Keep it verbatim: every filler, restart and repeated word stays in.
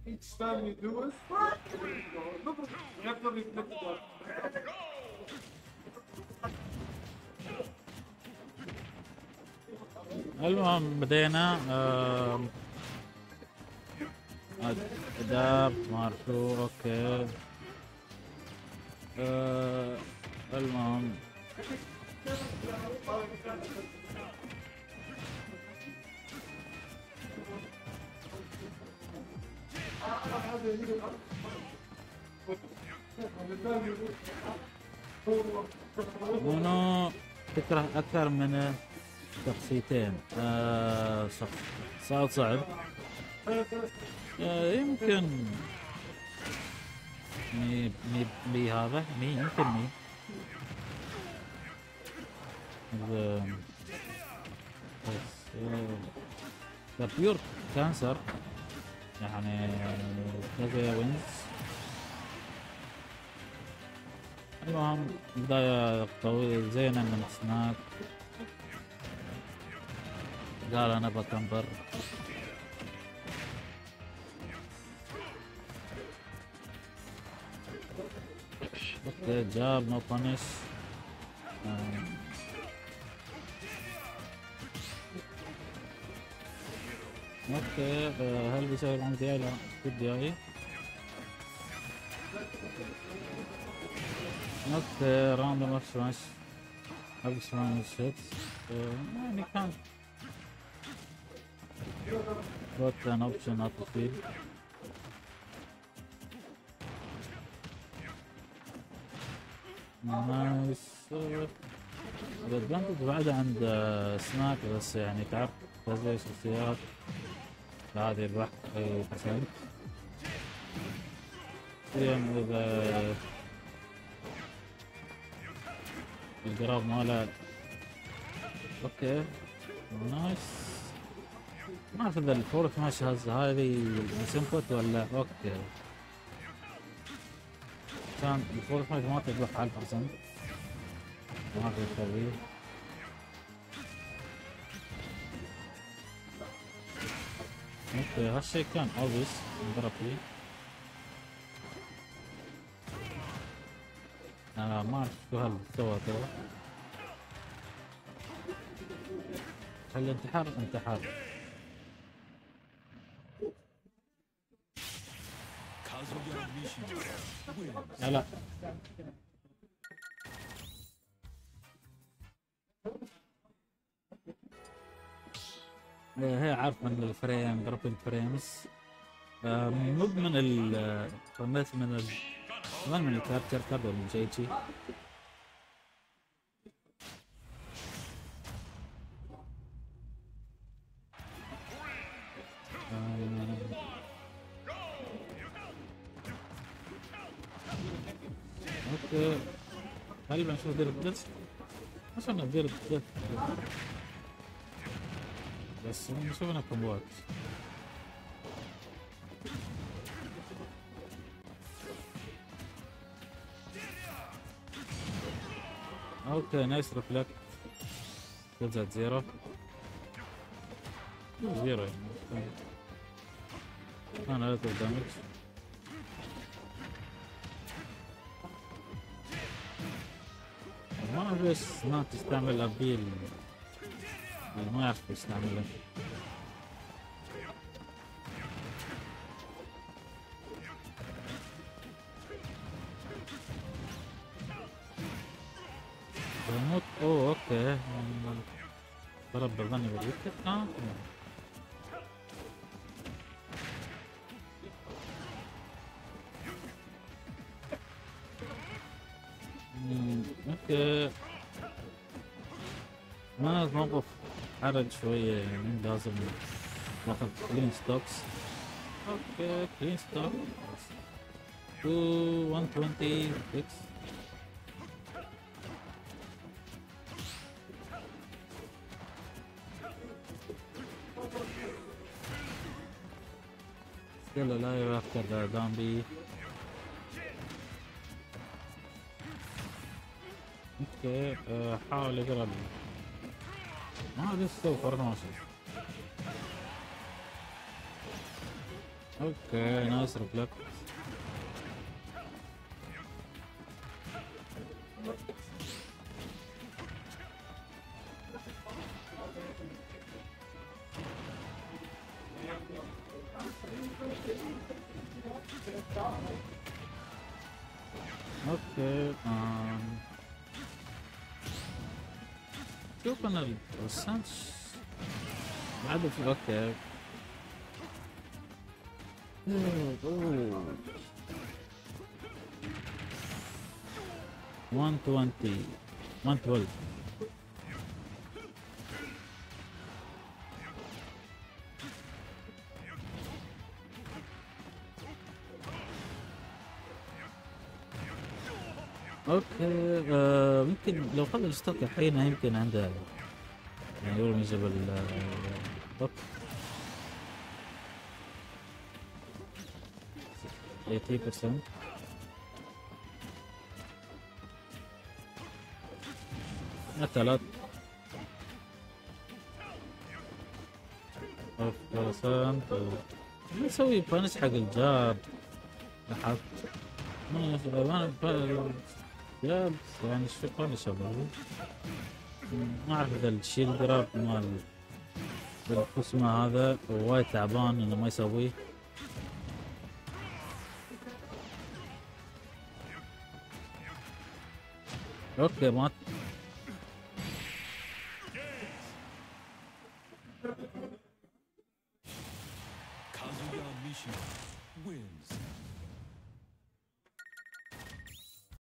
Each time you do it, you have to reflect that. المهم بدينا. اداب مارشو اوكي. آه المهم منو تكره اكثر من شخصيتين؟ آه شخص صعب صعب. آه يمكن مي مي مي هذا مي يمكن مي بس ذا بيور كانسر يعني كذا وينز. المهم بداية طويلة زينة من سناك. قال انا بكمبر. اوكي جاب نو بانش. اوكي آه، هل بيسوي العمود دياي؟ لا كود دياي. اوكي راندوم اف سماش اب سماش هيت يعني كان بوت كان اوبشن ات فيل. نايس. الادفانتج بعده عند سناك بس يعني تعرف كذا شخصيات هذه البحث اي بسنت يعني اذا القراب ماله. اوكي نايس. ما اعرف اذا الفورث ماشي هسه هذه سمبوت ولا اوكي. كان الفورث ماشي ما تذبح على البرسنت ما في تغيير. اوكي هالشي كان اوبس انضرب فيه. انا ما اعرف شو هل سوى تو. هل انتحر انتحر. لا لا هي عارف من الفريم ضرب الفريمز. مو من ال رميت من ال كمان من الكاركتر كارد ولا من شيء شيء. اوكي هل بنشوف دير الدث؟ عشان دير الدث بس نشوف انا كومبوات. اوكي نايس ريفلكت. زاد زيرو زيرو يعني انا لا دامج. ما اعرف ليش ما تستعمل ابيل ما يعرف يستعمله. بموت. اوه اوكي ضرب بالظني بالويكت. اه اوكي ما موقف حرج شوية يعني لازم ناخذ كلين ستوكس. اوكي كلين ستوك مية وستة وعشرين still alive after the zombie. اوكي أه حاول يقرب ما لسه فرق ماشي. اوكي نايس ريفلكت. اوكي آم. شوف انا السانش بعد في اوكي أوه. مية وعشرين مية واثناشر. اوكي آه يمكن لو خذ الستوك الحين يمكن عنده يعني يرمي جبل اوك ثمانين بالمية. قتلت اوف بالمية. نسوي بانش حق الجاب لاحظت. ما ما جاب يعني شو بانش ابغى ما اعرف اذا الشيل جراب مال القسمة هذا وايد تعبان انه ما يسويه. اوكي مات.